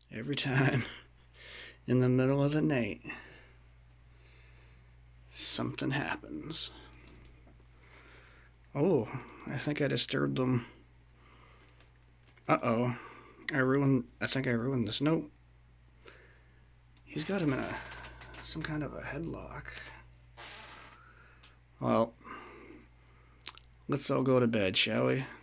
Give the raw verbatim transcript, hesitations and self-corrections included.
Every time in the middle of the night, something happens. Oh, I think I disturbed them. Uh-oh. I ruined, I think I ruined this. Nope. He's got him in a, some kind of a headlock. Well, let's all go to bed, shall we?